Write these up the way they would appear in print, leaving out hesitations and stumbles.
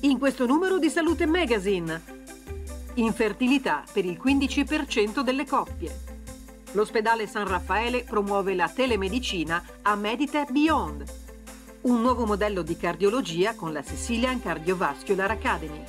In questo numero di Salute Magazine, infertilità per il 15% delle coppie. L'ospedale San Raffaele promuove la telemedicina a Meditech Beyond. Un nuovo modello di cardiologia con la Sicilian Cardiovascular Academy.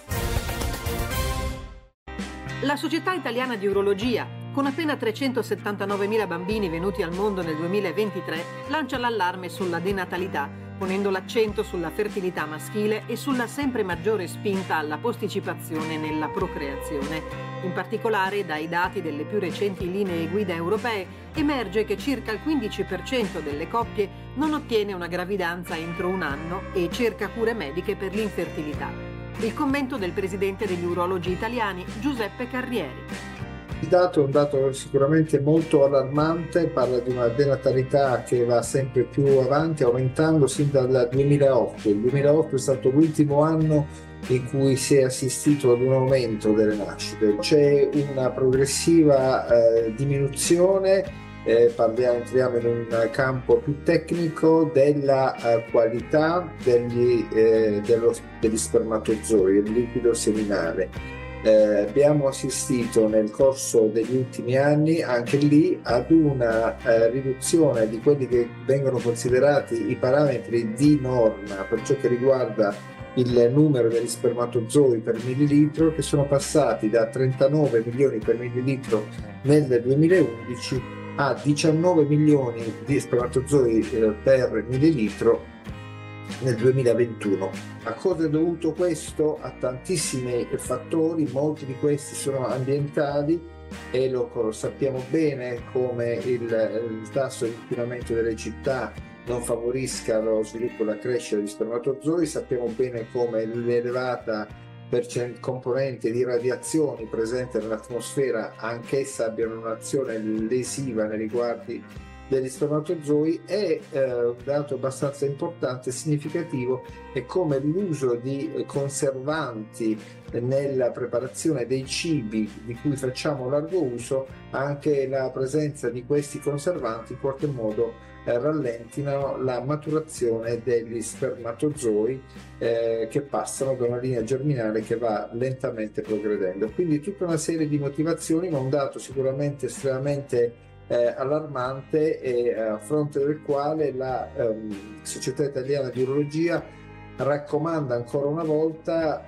La Società Italiana di Urologia, con appena 379.000 bambini venuti al mondo nel 2023, lancia l'allarme sulla denatalità, ponendo l'accento sulla fertilità maschile e sulla sempre maggiore spinta alla posticipazione nella procreazione. In particolare, dai dati delle più recenti linee guida europee, emerge che circa il 15% delle coppie non ottiene una gravidanza entro un anno e cerca cure mediche per l'infertilità. Il commento del presidente degli urologi italiani, Giuseppe Carrieri. Il dato è un dato sicuramente molto allarmante, parla di una denatalità che va sempre più avanti, aumentando sin dal 2008. Il 2008 è stato l'ultimo anno in cui si è assistito ad un aumento delle nascite. C'è una progressiva diminuzione, entriamo in un campo più tecnico della qualità degli spermatozoi, il liquido seminale. Abbiamo assistito nel corso degli ultimi anni anche lì ad una riduzione di quelli che vengono considerati i parametri di norma per ciò che riguarda il numero degli spermatozoi per millilitro, che sono passati da 39 milioni per millilitro nel 2011 a 19 milioni di spermatozoi per millilitro nel 2021. A cosa è dovuto questo? A tantissimi fattori, molti di questi sono ambientali e lo sappiamo bene come il tasso di inquinamento delle città non favorisca lo sviluppo e la crescita di spermatozoi, sappiamo bene come l'elevata componente di radiazioni presente nell'atmosfera anch'essa abbiano un'azione lesiva nei riguardi degli spermatozoi. E un dato abbastanza importante e significativo è come l'uso di conservanti nella preparazione dei cibi di cui facciamo largo uso, anche la presenza di questi conservanti in qualche modo rallentino la maturazione degli spermatozoi che passano da una linea germinale che va lentamente progredendo. Quindi tutta una serie di motivazioni, ma un dato sicuramente estremamente allarmante, e a fronte del quale la Società Italiana di Urologia raccomanda ancora una volta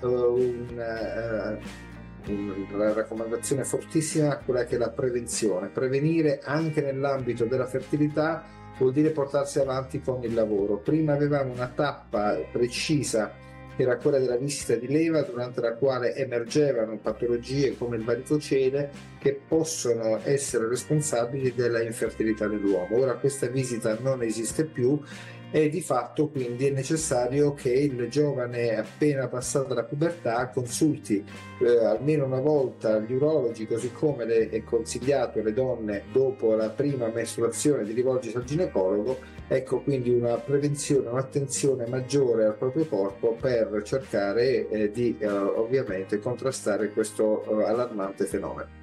una raccomandazione fortissima, quella che è la prevenzione. Prevenire anche nell'ambito della fertilità vuol dire portarsi avanti con il lavoro. Prima avevamo una tappa precisa, che era quella della visita di leva, durante la quale emergevano patologie come il varicocele che possono essere responsabili della infertilità dell'uomo. Ora questa visita non esiste più e di fatto quindi è necessario che il giovane appena passata la pubertà consulti almeno una volta gli urologi, così come è consigliato alle donne dopo la prima mestruazione di rivolgersi al ginecologo. Ecco quindi una prevenzione, un'attenzione maggiore al proprio corpo per cercare di ovviamente contrastare questo allarmante fenomeno.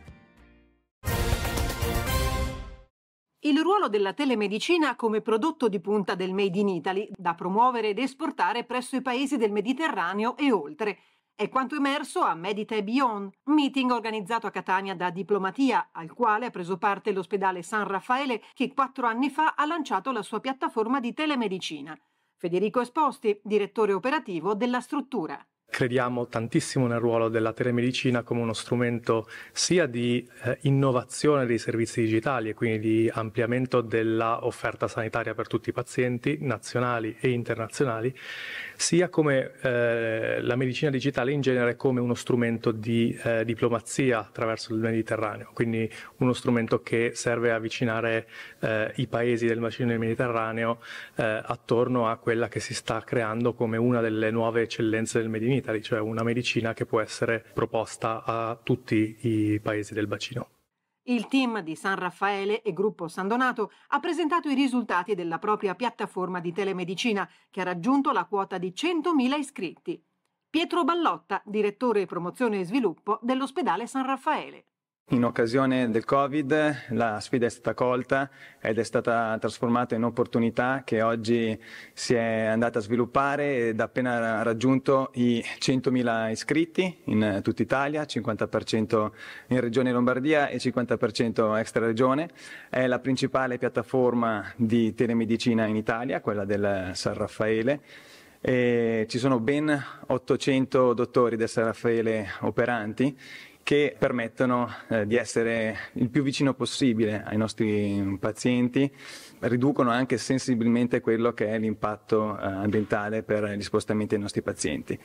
Il ruolo della telemedicina come prodotto di punta del Made in Italy, da promuovere ed esportare presso i paesi del Mediterraneo e oltre, è quanto emerso a Meditech Beyond, meeting organizzato a Catania da Diplomatia, al quale ha preso parte l'ospedale San Raffaele, che 4 anni fa ha lanciato la sua piattaforma di telemedicina. Federico Esposti, direttore operativo della struttura. Crediamo tantissimo nel ruolo della telemedicina come uno strumento sia di innovazione dei servizi digitali e quindi di ampliamento della offerta sanitaria per tutti i pazienti nazionali e internazionali, sia come la medicina digitale in genere come uno strumento di diplomazia attraverso il Mediterraneo, quindi uno strumento che serve a avvicinare i paesi del bacino del Mediterraneo attorno a quella che si sta creando come una delle nuove eccellenze del Made in Italy, cioè una medicina che può essere proposta a tutti i paesi del bacino. Il team di San Raffaele e Gruppo San Donato ha presentato i risultati della propria piattaforma di telemedicina, che ha raggiunto la quota di 100.000 iscritti. Pietro Ballotta, direttore promozione e sviluppo dell'ospedale San Raffaele. In occasione del Covid la sfida è stata colta ed è stata trasformata in opportunità che oggi si è andata a sviluppare ed ha appena raggiunto i 100.000 iscritti in tutta Italia, 50% in Regione Lombardia e 50% extraregione. È la principale piattaforma di telemedicina in Italia, quella del San Raffaele. E ci sono ben 800 dottori del San Raffaele operanti che permettono di essere il più vicino possibile ai nostri pazienti, riducono anche sensibilmente quello che è l'impatto ambientale per gli spostamenti dei nostri pazienti.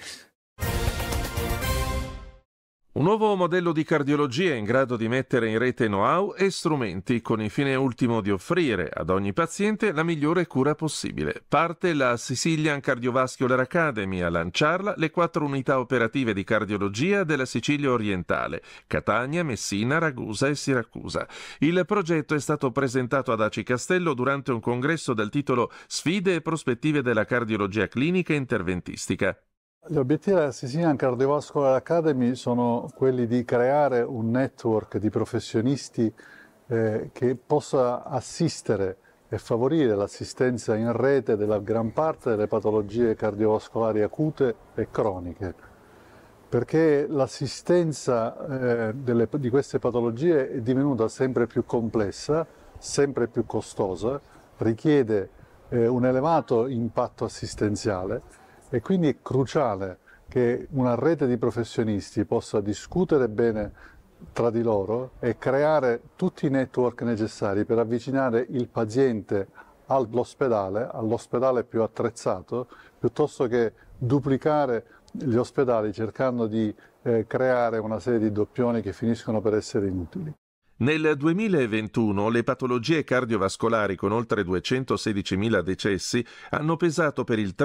Un nuovo modello di cardiologia in grado di mettere in rete know-how e strumenti con il fine ultimo di offrire ad ogni paziente la migliore cura possibile. Parte la Sicilian Cardiovascular Academy a lanciarla le 4 unità operative di cardiologia della Sicilia orientale, Catania, Messina, Ragusa e Siracusa. Il progetto è stato presentato ad Aci Castello durante un congresso dal titolo Sfide e prospettive della cardiologia clinica e interventistica. Gli obiettivi della Sicilian Cardiovascular Academy sono quelli di creare un network di professionisti che possa assistere e favorire l'assistenza in rete della gran parte delle patologie cardiovascolari acute e croniche, perché l'assistenza di queste patologie è divenuta sempre più complessa, sempre più costosa, richiede un elevato impatto assistenziale. E quindi è cruciale che una rete di professionisti possa discutere bene tra di loro e creare tutti i network necessari per avvicinare il paziente all'ospedale più attrezzato, piuttosto che duplicare gli ospedali cercando di creare una serie di doppioni che finiscono per essere inutili. Nel 2021 le patologie cardiovascolari con oltre 216.000 decessi hanno pesato per il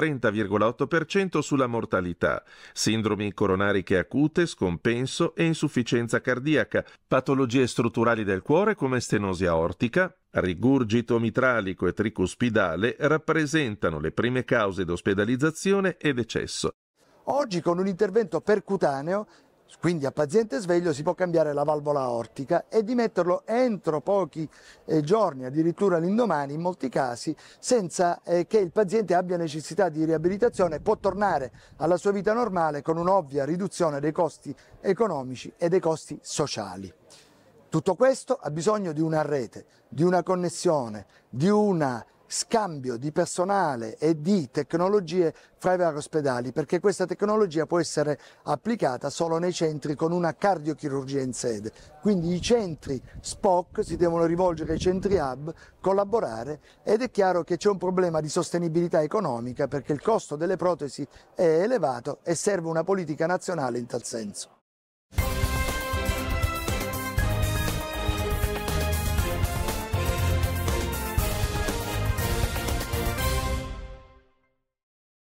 30,8% sulla mortalità. Sindromi coronariche acute, scompenso e insufficienza cardiaca, patologie strutturali del cuore come stenosi aortica, rigurgito mitralico e tricuspidale rappresentano le prime cause di ospedalizzazione e decesso. Oggi con un intervento percutaneo, quindi a paziente sveglio, si può cambiare la valvola aortica e di metterlo entro pochi giorni, addirittura l'indomani in molti casi, senza che il paziente abbia necessità di riabilitazione, può tornare alla sua vita normale con un'ovvia riduzione dei costi economici e dei costi sociali. Tutto questo ha bisogno di una rete, di una connessione, di una scambio di personale e di tecnologie fra i vari ospedali, perché questa tecnologia può essere applicata solo nei centri con una cardiochirurgia in sede. Quindi i centri SPOC si devono rivolgere ai centri hub, collaborare, ed è chiaro che c'è un problema di sostenibilità economica perché il costo delle protesi è elevato e serve una politica nazionale in tal senso.